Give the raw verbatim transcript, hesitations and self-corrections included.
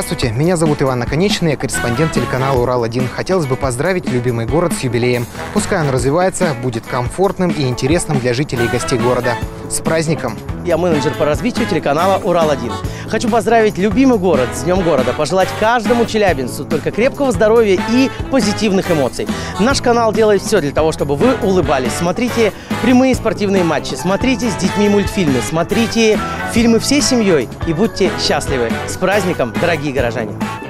Здравствуйте, меня зовут Иван Наконечный, я корреспондент телеканала Урал один. Хотелось бы поздравить любимый город с юбилеем. Пускай он развивается, будет комфортным и интересным для жителей и гостей города. С праздником! Я менеджер по развитию телеканала Урал один. Хочу поздравить любимый город с Днем города, пожелать каждому челябинцу только крепкого здоровья и позитивных эмоций. Наш канал делает все для того, чтобы вы улыбались. Смотрите прямые спортивные матчи, смотрите с детьми мультфильмы, смотрите фильмы всей семьей и будьте счастливы. С праздником, дорогие горожане!